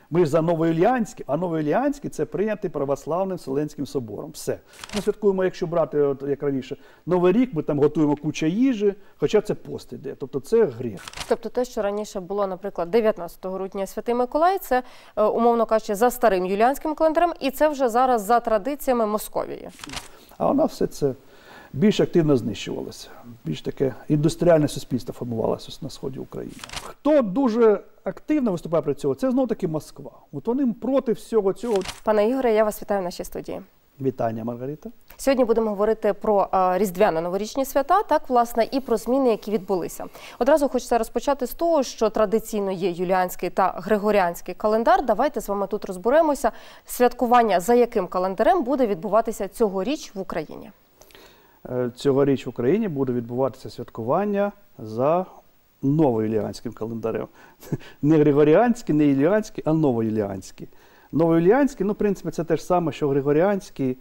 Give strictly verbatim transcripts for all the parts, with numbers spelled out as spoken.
Ми ж за Новоюліанський, а Новоюліанський – це прийнятий православним Вселенським собором. Все. Ми святкуємо, якщо брати, от, як раніше, Новий рік, ми там готуємо кучу їжі, хоча це пост іде. Тобто це гріх. Тобто те, що раніше було, наприклад, дев'ятнадцятого грудня Святий Миколай, це, умовно кажучи, за старим юліанським календарем, і це вже зараз за традиціями Московії. А вона все це більш активно знищувалося. Більш таке індустріальне суспільство формувалося на сході України. Хто дуже активно виступає проти цього, це знову-таки Москва. От вони проти всього цього. Пане Ігоре, я вас вітаю в нашій студії. Вітання, Маргарита. Сьогодні будемо говорити про а, різдвяно-новорічні свята, так, власне, і про зміни, які відбулися. Одразу хочеться розпочати з того, що традиційно є юліанський та григоріанський календар. Давайте з вами тут розберемося, святкування за яким календарем буде відбуватися цьогоріч в Україні. Цьогоріч в Україні буде відбуватися святкування за новоюліанським календарем. Не григоріанський, не юліанський, а новоюліанський. Новоюліанський, ну, в принципі, це те ж саме, що григоріанський.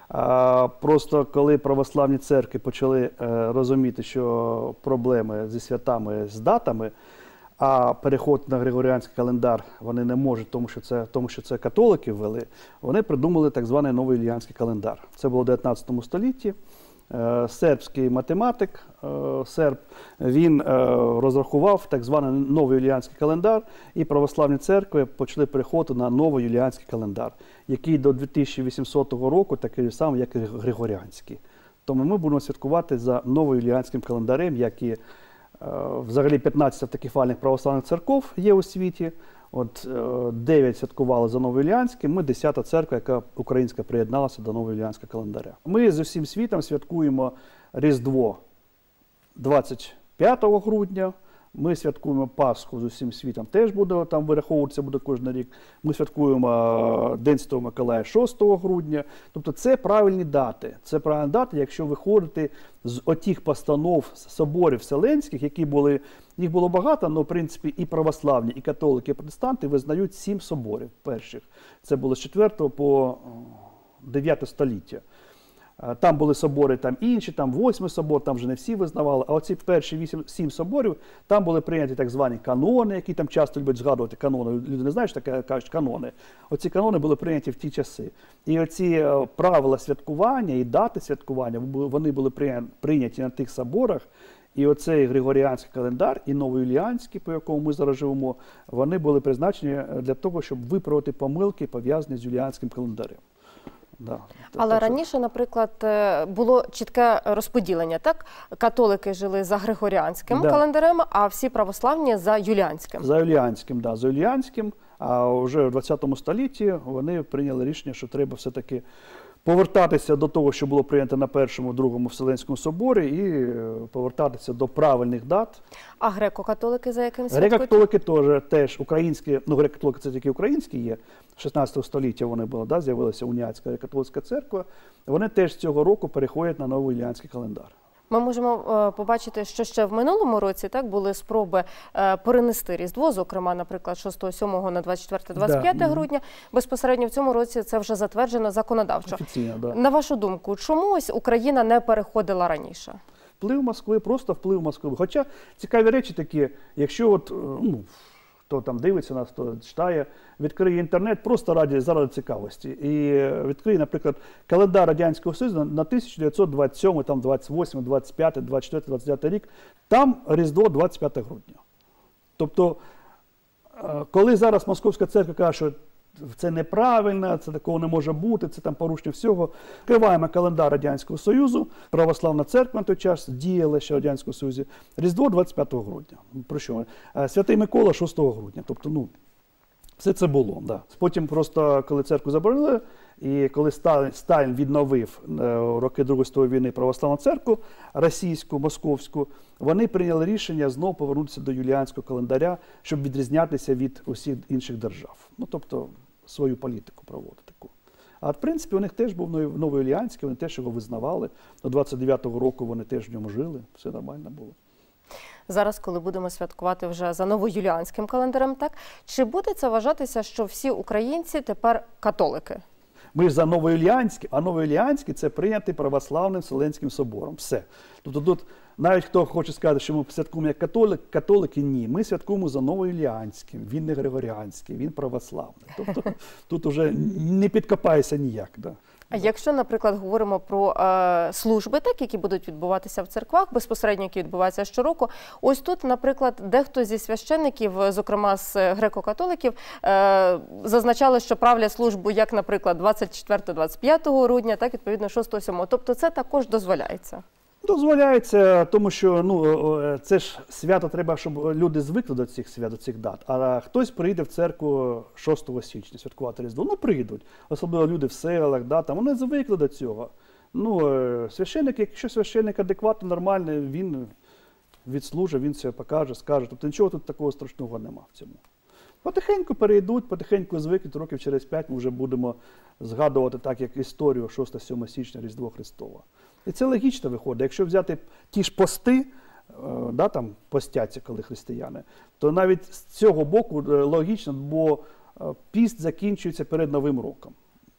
А, просто коли православні церкви почали е, розуміти, що проблеми зі святами, з датами, а переход на григоріанський календар вони не можуть, тому що це, тому що це католики ввели, вони придумали так званий новоюліанський календар. Це було в дев'ятнадцятому столітті. Сербський математик, серб, він розрахував так званий новоюліанський календар, і православні церкви почали переходити на новоюліанський календар, який до дві тисячі вісімсотого року такий самий, як і григоріанський. Тому ми будемо святкувати за новоюліанським календарем, як і взагалі п'ятнадцять автокефальних православних церков є у світі. От дев'ять святкували за новоюліанським, ми десята церква, яка українська приєдналася до новоюліанського календаря. Ми з усім світом святкуємо Різдво двадцять п'ятого грудня, ми святкуємо Пасху з усім світом, теж буде там вираховуватися буде кожен рік. Ми святкуємо День Святого Миколая шостого грудня. Тобто це правильні дати. Це правильні дати, якщо виходити з отих постанов соборів вселенських, які були, їх було багато, але в принципі і православні, і католики, і протестанти визнають сім соборів перших. Це було з четвертого по дев'яте століття. Там були собори там інші, там восьмий собор, там вже не всі визнавали. А оці перші вісім, сім соборів, там були прийняті так звані канони, які там часто люблять згадувати канони. Люди не знають, що таке, кажуть канони. Оці канони були прийняті в ті часи. І оці правила святкування і дати святкування, вони були прийняті на тих соборах. І оцей григоріанський календар і новоюліанський, по якому ми зараз живемо, вони були призначені для того, щоб виправити помилки, пов'язані з юліанським календарем. Да. Але так, раніше, наприклад, було чітке розподілення, так? Католики жили за григоріанським да. календарем, а всі православні за юліанським. За юліанським, да, за юліанським. А вже в двадцятому столітті вони прийняли рішення, що треба все-таки повертатися до того, що було прийнято на Першому, Другому Вселенському соборі, і повертатися до правильних дат. А греко-католики за яким святкують? Греко-католики теж, теж українські, ну греко-католики це тільки українські є, шістнадцятого століття вони були, да, з'явилася уніатська греко-католицька церква, вони теж цього року переходять на новоюліанський календар. Ми можемо е, побачити, що ще в минулому році так були спроби е, перенести Різдво, зокрема, наприклад, шостого-сьомого на двадцять четверте - двадцять п'яте да. грудня. Безпосередньо в цьому році це вже затверджено законодавчо. Офіційно, да. На вашу думку, чому ось Україна не переходила раніше? Вплив Москви, просто вплив Москви. Хоча цікаві речі такі, якщо от, ну, хто там дивиться нас, хто читає, відкриє інтернет просто раді, заради цікавості. І відкриє, наприклад, календар Радянського Союзу на тисяча дев'ятсот двадцять сьомий, там двадцять восьмий, двадцять п'ятий, двадцять четвертий, двадцять дев'ятий рік, там Різдво двадцять п'яте грудня. Тобто, коли зараз Московська церква каже, що це неправильно, це такого не може бути, це там порушення всього. Відкриваємо календар Радянського Союзу, православна церква на той час діяла ще в Радянському Союзі. Різдво двадцять п'ятого грудня. Про що? Святий Микола шостого грудня. Тобто, ну, все це було. Да. Потім просто, коли церкву заборонили, і коли Сталін відновив роки Другої світової війни православну церкву, російську, московську, вони прийняли рішення знову повернутися до юліанського календаря, щоб відрізнятися від усіх інших держав. Ну, тобто, свою політику проводити таку. А, в принципі, у них теж був новоюліанський, вони теж його визнавали. До двадцять дев'ятого року вони теж в ньому жили, все нормально було. Зараз, коли будемо святкувати вже за новоюліанським календарем, так, чи буде це вважатися, що всі українці тепер католики? Ми ж за Новоюліанський, а Новоюліанський – це прийнятий православним Вселенським собором. Все. Тобто тут навіть хто хоче сказати, що ми святкуємо як католик, католики, ні. Ми святкуємо за новоюліанським, він не григоріанський, він православний. Тобто тут уже не підкопаєшся ніяк. Да. А якщо, наприклад, говоримо про е, служби, так, які будуть відбуватися в церквах, безпосередньо, які відбуваються щороку, ось тут, наприклад, дехто зі священників, зокрема з греко-католиків, е, зазначали, що правлять службу як, наприклад, двадцять четвертого - двадцять п'ятого грудня, так, відповідно, шостого - сьомого. Тобто це також дозволяється? Дозволяється, тому що ну, це ж свято треба, щоб люди звикли до цих свят, до цих дат. А хтось прийде в церкву шостого січня святкувати Різдво. Ну, прийдуть. Особливо люди в селах, да, там, вони звикли до цього. Ну, священник, якщо священник адекватно, нормальний, він відслужить, він себе покаже, скаже. Тобто нічого тут такого страшного нема в цьому. Потихеньку перейдуть, потихеньку звикнуть, років через п'ять ми вже будемо згадувати так, як історію шостого - сьомого січня Різдво Христова. І це логічно виходить. Якщо взяти ті ж пости, да, там постяться, коли християни, то навіть з цього боку логічно, бо піст закінчується перед Новим роком.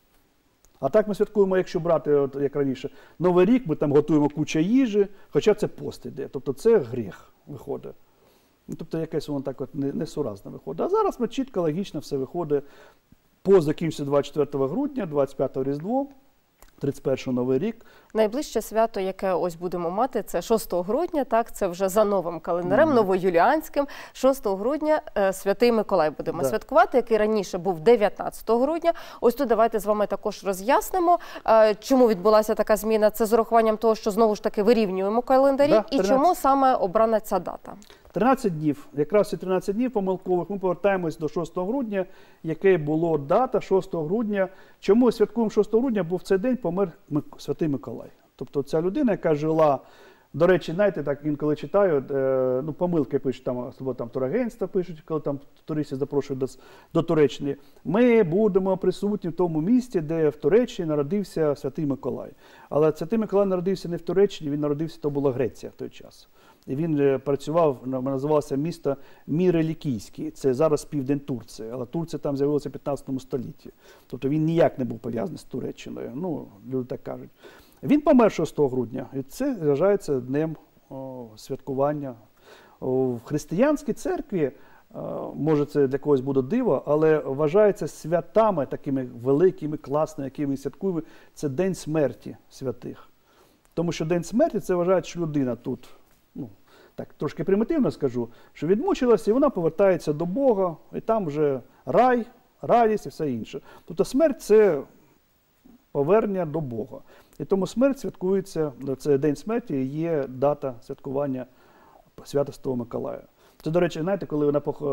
А так ми святкуємо, якщо брати, от, як раніше, Новий рік, ми там готуємо кучу їжі, хоча це пост іде. Тобто це гріх виходить. Ну, тобто якесь воно так от несуразно виходить. А зараз ми чітко, логічно все виходить. Пост закінчиться двадцять четвертого грудня, двадцять п'ятого Різдво, тридцять першого Новий рік. Найближче свято, яке ось будемо мати, це шостого грудня, так, це вже за новим календарем, mm. новоюліанським. шостого грудня е, Святий Миколай будемо да. святкувати, який раніше був дев'ятнадцятого грудня. Ось тут давайте з вами також роз'яснимо, е, чому відбулася така зміна. Це з урахуванням того, що знову ж таки вирівнюємо календарі, да, і чому саме обрана ця дата? тринадцять днів, якраз ці тринадцять днів помилкових, ми повертаємось до шостого грудня, яке було дата шостого грудня. Чому святкуємо шостого грудня? Бо в цей день помер Святий Миколай. Тобто ця людина, яка жила, до речі, знаєте, так інколи читаю, е, ну, помилки пишуть, там, або там турагентства пишуть, коли там туристів запрошують до, до Туреччини. Ми будемо присутні в тому місці, де в Туреччині народився Святий Миколай. Але Святий Миколай народився не в Туреччині, він народився, то була Греція в той час. І він працював, називалося місто Мірелікійське, це зараз південь Турції, але Турція там з'явилася в п'ятнадцятому столітті. Тобто він ніяк не був пов'язаний з Туреччиною, ну, люди так кажуть. Він помер шостого грудня, і це вважається днем о, святкування. О, в християнській церкві, о, може це для когось буде диво, але вважається святами такими великими, класними, якими святкуємо, це День смерті святих. Тому що День смерті, це вважають, що людина тут, ну, так трошки примітивно скажу, що відмучилася і вона повертається до Бога, і там вже рай, радість і все інше. Тобто смерть – це повернення до Бога. І тому смерть святкується, це День смерті і є дата святкування свята Святого Миколая. Це, до речі, знаєте, коли ви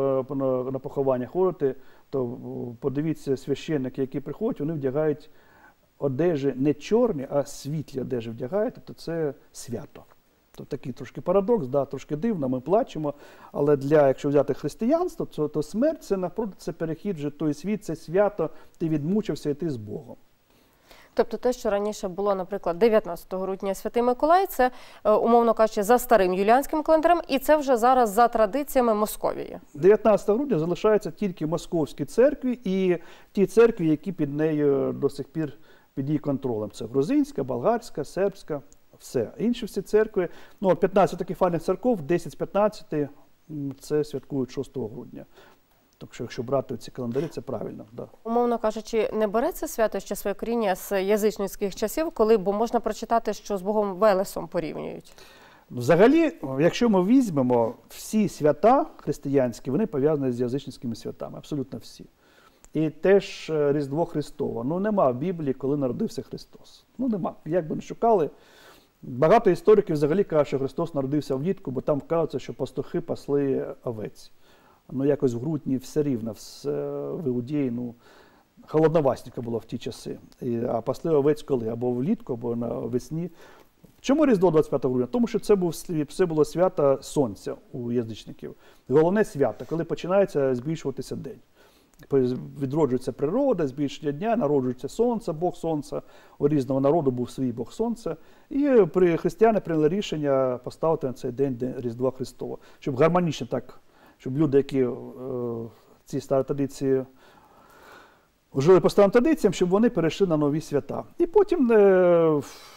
на поховання ходите, то подивіться, священники, які приходять, вони вдягають одежі не чорні, а світлі одежі вдягають, тобто це свято. То такий трошки парадокс, да, трошки дивно, ми плачемо, але для, якщо взяти християнство, то, то смерть – це, навпроти, це перехід вже в той світ, це свято, ти відмучився і ти з Богом. Тобто те, що раніше було, наприклад, дев'ятнадцятого грудня Святий Миколай, це, умовно кажучи, за старим юліанським календарем, і це вже зараз за традиціями Московії. дев'ятнадцятого грудня залишаються тільки московські церкві і ті церкві, які під нею до сих пір під її контролем. Це грузинська, болгарська, сербська, все. Інші всі церкви, ну, п'ятнадцять таких фальних церков, десять з п'ятнадцяти це святкують шостого грудня. Так що, якщо брати ці календарі, це правильно. Да. Умовно кажучи, не бере це свято ще своє коріння з язичницьких часів, коли, бо можна прочитати, що з Богом Велесом порівнюють? Взагалі, якщо ми візьмемо всі свята християнські, вони пов'язані з язичницькими святами, абсолютно всі. І теж Різдво Христово. Ну, нема в Біблії, коли народився Христос. Ну, нема. Як би не шукали. Багато істориків взагалі кажуть, що Христос народився влітку, бо там вказується, що пастухи пасли овець. Ну, якось в грудні все рівно, в Іудеї, ну, холодновасненько було в ті часи. І, а пасли овець коли? Або влітку, або навесні. Чому Різдво двадцять п'ятого грудня? Тому що це, був, це було свято Сонця у язичників. Головне свято, коли починається збільшуватися день. Відроджується природа, збільшення дня, народжується сонце, Бог Сонця. У різного народу був свій Бог Сонця. І при християни прийняли рішення поставити на цей день, день Різдва Христова. Щоб гармонічно так, щоб люди, які е, ці старі традиції жили по старим традиціям, щоб вони перейшли на нові свята. І потім е,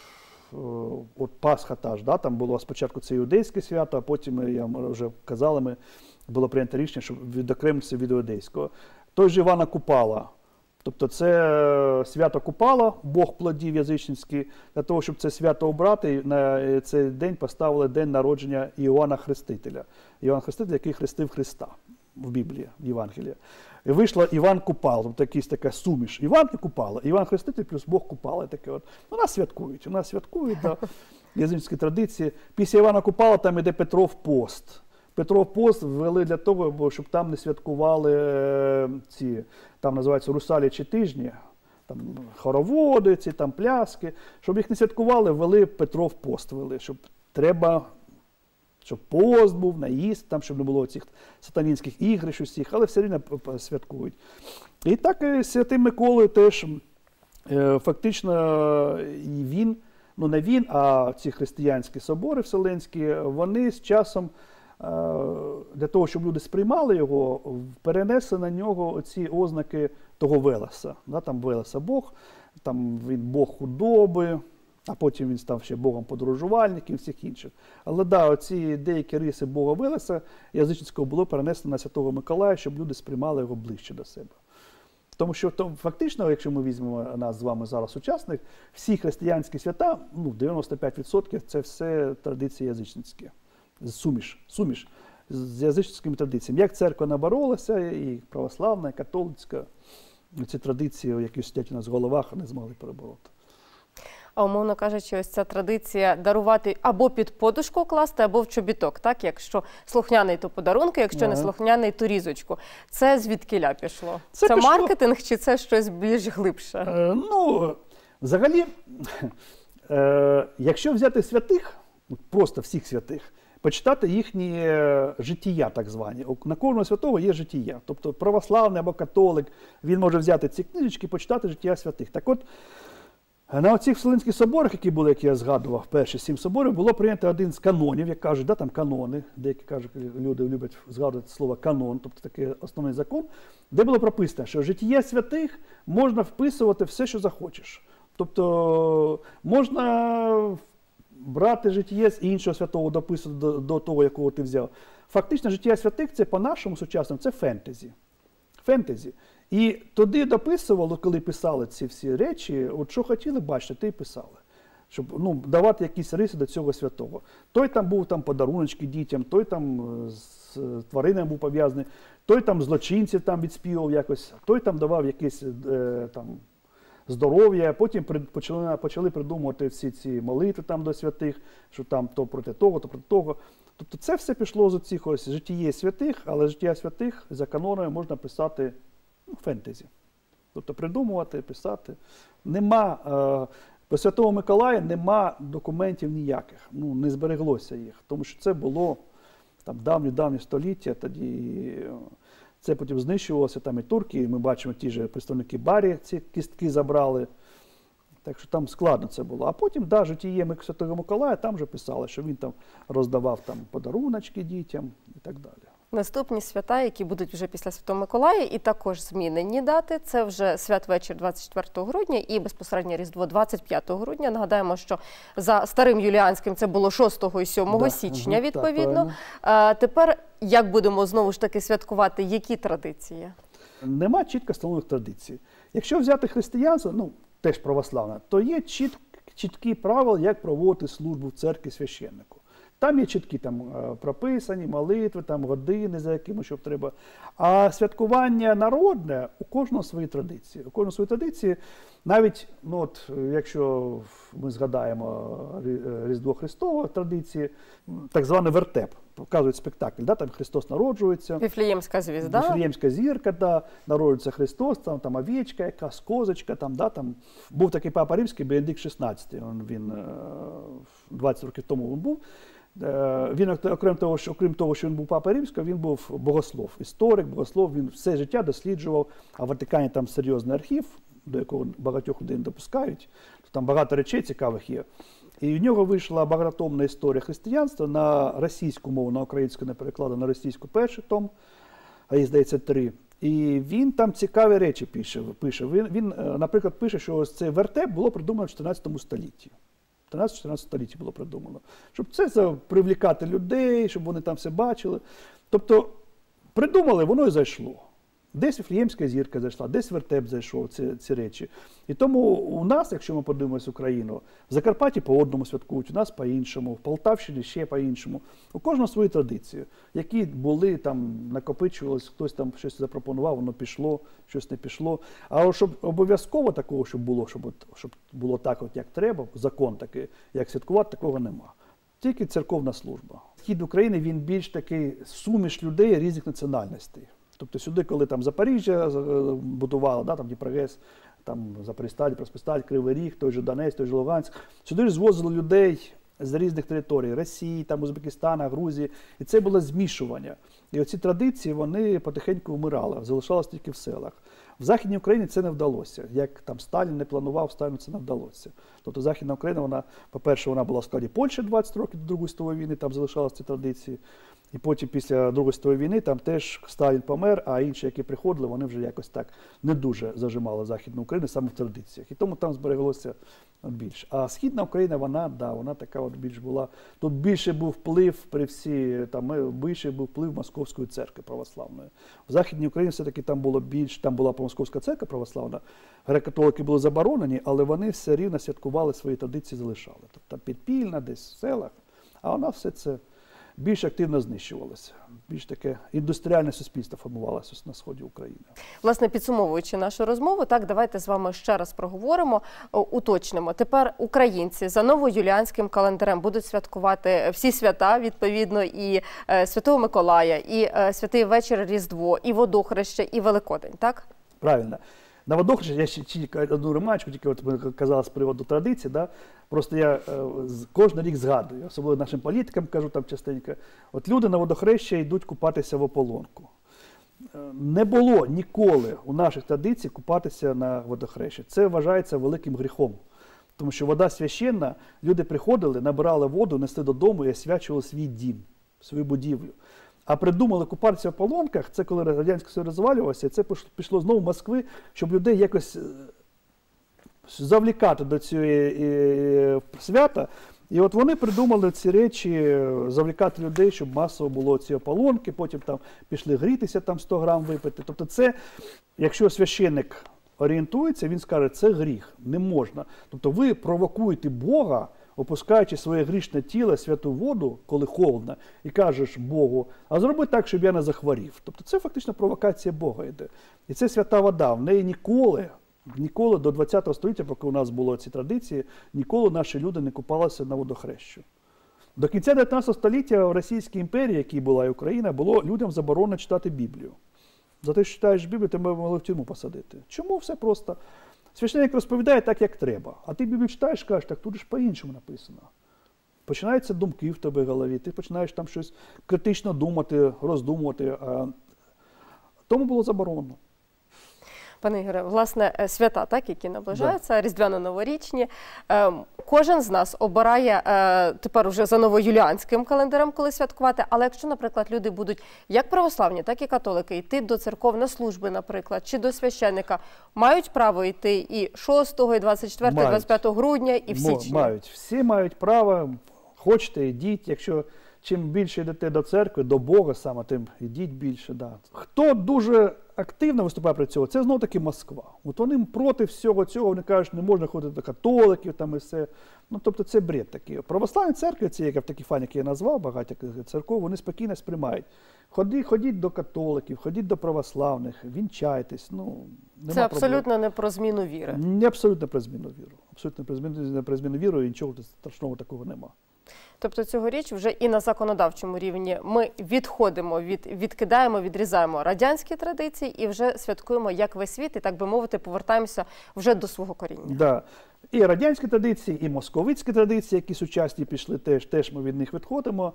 от Пасха та ж, да, там було спочатку це іудейське свято, а потім, я вже казали, ми, було прийнято рішення, щоб відокремитися від іудейського. Той же Івана Купала. Тобто це свято Купала, Бог плодів язичницький. Для того, щоб це свято обрати, на цей день поставили день народження Іоанна Хрестителя. Іоанн Хреститель, який хрестив Христа в Біблії, в Євангелії. І вийшла Іван Купал, тобто якийсь така суміш. Іван і Купала. Іван Хреститель плюс Бог Купала. Таке от. У нас святкують, у нас святкують, да, язичницькі традиції. Після Івана Купала там іде Петров пост. Петров пост ввели для того, щоб там не святкували е, ці, там називаються русалячі тижні, там хороводи, ці там пляски. Щоб їх не святкували, ввели Петров пост, ввели, щоб треба, щоб пост був, наїзд, там, щоб не було цих сатанінських ігрищ усіх, але все рівно святкують. І так і Святим Миколою теж е, фактично і він, ну не він, а ці християнські собори вселенські, вони з часом для того, щоб люди сприймали його, перенесли на нього оці ознаки того Велеса. Да, там Велеса Бог, там він Бог худоби, а потім він став ще Богом подорожувальників і всіх інших. Але да, оці деякі риси Бога Велеса язичницького було перенесено на Святого Миколая, щоб люди сприймали його ближче до себе. Тому що то, фактично, якщо ми візьмемо нас з вами зараз учасник, всі християнські свята, ну, дев'яносто п'ять відсотків це все традиції язичницькі. Суміш, суміш з язичницькими традиціями. Як церква наборолася, і православна, і католицька, ці традиції, які сидять у нас в головах, не змогли перебороти. А умовно кажучи, ось ця традиція дарувати або під подушку класти, або в чобіток, так? Якщо слухняний, то подарунки, якщо ага. не слухняний, то різочку. Це звідкіля пішло? Це, це пішло... маркетинг чи це щось більш глибше? Е, ну, взагалі, е, якщо взяти святих, просто всіх святих, почитати їхні життя, так звані. На кожного святого є життя. Тобто православний або католик, він може взяти ці книжечки і почитати життя святих. Так от, на оцих Вселенських соборах, які були, які я згадував, перші сім соборів, було прийнято один з канонів, як кажуть, да, там канони, деякі кажуть, люди люблять згадувати слово канон, тобто такий основний закон, де було прописано, що життя святих можна вписувати все, що захочеш. Тобто можна брати життя з іншого святого, дописувати до, до того, якого ти взяв. Фактично, життя святих, це по-нашому сучасному, це фентезі. Фентезі. І туди дописували, коли писали ці всі речі, от що хотіли бачити, те й писали. Щоб ну, давати якісь риси до цього святого. Той там був там подаруночки дітям, той там з тваринами був пов'язаний, той там злочинців там відспівав якось, той там давав якісь е, там, здоров'я, потім почали, почали придумувати всі ці молитви там до святих, що там то проти того, то проти того. Тобто це все пішло з цих ось життя святих, але життя святих за канонами можна писати ну, фентезі. Тобто придумувати, писати. Нема, е, по Святого Миколая нема документів ніяких, ну не збереглося їх, тому що це було там давні-давні століття, тоді це потім знищувалося, там і турки, і ми бачимо, ті ж представники Барі ці кістки забрали. Так що там складно це було. А потім, да, життя Святого Миколая, там вже писали, що він там роздавав там подаруночки дітям і так далі. Наступні свята, які будуть вже після Святого Миколая, і також змінені дати, це вже святвечір двадцять четвертого грудня і безпосередньо Різдво двадцять п'ятого грудня. Нагадаємо, що за старим юліанським це було шостого і сьомого да, січня, угу, відповідно. Так, а тепер, як будемо знову ж таки святкувати, які традиції? Нема чітко встановлених традицій. Якщо взяти християнство, ну, теж православне, то є чіт, чіткі правила, як проводити службу в церкві священнику. Там є чіткі там, прописані молитви, там, години, за якими що треба. А святкування народне, у кожного свої традиції. У кожного свої традиції, навіть, ну, от, якщо ми згадаємо Різдво Христове традиції, так званий вертеп, показують спектакль, да, там Христос народжується. Віфлеємська звізда. Віфлеємська зірка, да, народжується Христос, там, там овечка, якась козочка, там, да, там. Був такий папа римський, Бенедикт шістнадцятий, він, він двадцять років тому він був. Він, окрім того, що, окрім того, що він був папа римський, він був богослов, історик, богослов, він все життя досліджував, а в Ватикані там серйозний архів, до якого багатьох людей не допускають, там багато речей цікавих є. І в нього вийшла багатотомна історія християнства на російську мову, на українську не перекладена, на російську перший том, а їх, здається, три. І він там цікаві речі пише. пише. Він, він, наприклад, пише, що ось цей вертеп було придумано в чотирнадцятому столітті. тринадцятому-чотирнадцятому столітті було придумано. Щоб це за- привлікати людей, щоб вони там все бачили. Тобто придумали, воно і зайшло. Десь Вифлеємська зірка зайшла, десь вертеп зайшов, ці, ці речі. І тому у нас, якщо ми подивимося Україну, в Закарпатті по одному святкують, у нас по-іншому, в Полтавщині ще по-іншому. У кожного свої традиції, які були, там, накопичувалися, хтось там щось запропонував, воно пішло, щось не пішло. А от щоб обов'язково такого, щоб було, щоб, от, щоб було так, от, як треба, закон такий, як святкувати, такого нема. Тільки церковна служба. Схід України, він більш такий суміш людей різних національностей. Тобто сюди, коли там Запоріжжя будували, да, там Дніпрогес, там Запоріжсталь, Проспісталь, Кривий Ріг, той же Донець, той же Луганськ, сюди ж звозили людей з різних територій, Росії, там, Узбекистана, Грузії, і це було змішування. І оці традиції, вони потихеньку вмирали, залишалися тільки в селах. В Західній Україні це не вдалося. Як там Сталін не планував, Сталіну це не вдалося. Тобто Західна Україна, вона, по-перше, вона була в складі Польщі двадцять років до Другої світової війни, там залишалися ці традиції. І потім після Другої світової війни там теж Сталін помер, а інші, які приходили, вони вже якось так не дуже зажимали Західну Україну саме в традиціях. І тому там збереглося більше. А Східна Україна, вона, да, вона така от більш була. Тут більше був вплив при всі, там більше був вплив Московської церкви православної. В Західній Україні все-таки там було більш, там була Московська церква православна, греко-католики були заборонені, але вони все рівно святкували свої традиції, залишали. Тобто підпільно, десь в селах, а у нас все це більш активно знищувалося. Більш таке індустріальне суспільство формувалося на сході України. Власне, підсумовуючи нашу розмову, так, давайте з вами ще раз проговоримо, уточнимо. Тепер українці за новоюліанським календарем будуть святкувати всі свята, відповідно, і е, Святого Миколая, і е, Святий вечір Різдво, і Водохреща, і Великодень, так? Правильно. На Водохреща, я ще тільки одну ремарочку, тільки от ми казали з приводу традиції, да? Просто я е, кожен рік згадую, особливо нашим політикам кажу там частенько, от люди на Водохреща йдуть купатися в ополонку. Е, не було ніколи у наших традицій купатися на Водохрещі. Це вважається великим гріхом. Тому що вода священна, люди приходили, набирали воду, несли додому і освячували свій дім, свою будівлю. А придумали купатися в ополонках, це коли Радянський Союз розвалювався, і це пішло знову в Москви, щоб людей якось завлікати до цього свята. І от вони придумали ці речі, завлікати людей, щоб масово було ці ополонки, потім там пішли грітися, там сто грам випити. Тобто це, якщо священник орієнтується, він скаже, це гріх, не можна. Тобто ви провокуєте Бога, опускаючи своє грішне тіло, святу воду, коли холодно, і кажеш Богу, а зроби так, щоб я не захворів. Тобто це фактично провокація Бога йде. І це свята вода, в неї ніколи, ніколи до ХХ століття, поки у нас були ці традиції, ніколи наші люди не купалися на Водохрещу. До кінця дев'ятнадцятого століття в Російській імперії, якій була і Україна, було людям заборонено читати Біблію. За те, що читаєш Біблію, тебе могли в тюрму посадити. Чому? Все просто. Священник розповідає так, як треба. А ти Біблію читаєш, кажеш, так тут ж по-іншому написано. Починаються думки в тебе в голові, ти починаєш там щось критично думати, роздумувати. А... Тому було заборонено. Пане Ігоре, власне, свята, так, які наближаються, да. Різдвяно-новорічні. Кожен з нас обирає тепер уже за новоюліанським календарем, коли святкувати. Але якщо, наприклад, люди будуть як православні, так і католики йти до церков на служби, наприклад, чи до священника, мають право йти і шостого, і двадцять четвертого, і двадцять п'ятого грудня, і в січні? Мають. Всі мають право. Хочете, йдіть. Якщо чим більше йдете до церкви, до Бога саме, тим йдіть більше. Да. Хто дуже активно виступає проти цього, це знову-таки Москва. От вони проти всього цього, вони кажуть, не можна ходити до католиків там і все. Ну, тобто це бред такий. Православні церкви, ці, як в такий фан, який я назвав, багато церков, вони спокійно сприймають. Ходіть, ходіть до католиків, ходіть до православних, вінчайтесь. Ну, нема це абсолютно проблем. Не про зміну віри. Не абсолютно про зміну віри. Абсолютно про зміну, не про зміну віри, і нічого страшного такого нема. Тобто цьогоріч вже і на законодавчому рівні ми відходимо, від, відкидаємо, відрізаємо радянські традиції і вже святкуємо як весь світ, і, так би мовити, повертаємося вже до свого коріння. Да. І радянські традиції, і московицькі традиції, які сучасні пішли, теж, теж ми від них відходимо.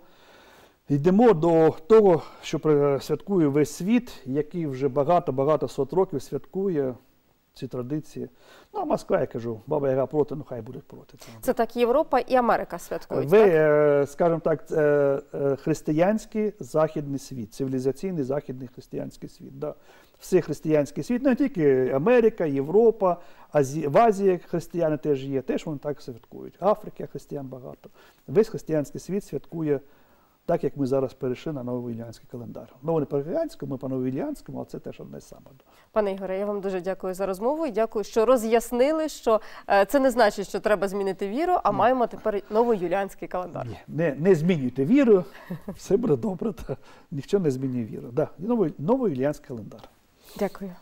Йдемо до того, що святкує весь світ, який вже багато-багато сот років святкує ці традиції. Ну, а Москва, я кажу, Баба Яга проти, ну хай будуть проти цього. Це так Європа і Америка святкують, Ви, так? е, скажімо так, е, е, християнський західний світ, цивілізаційний західний християнський світ. Да. Всі християнський світ, не тільки Америка, Європа, Азі... в Азії християни теж є, теж вони так святкують. Африка християн багато. Весь християнський світ святкує так, як ми зараз перейшли на новоюліанський календар. Ну, не по григоріанському, ми по новоюліанському, але це теж одне саме. Пане Ігоре, я вам дуже дякую за розмову і дякую, що роз'яснили, що е, це не значить, що треба змінити віру, а маємо тепер новоюліанський календар. Ні, не, не змінюйте віру, все буде добре, та ніхто не змінює віру. Да, новий, новоюліанський календар. Дякую.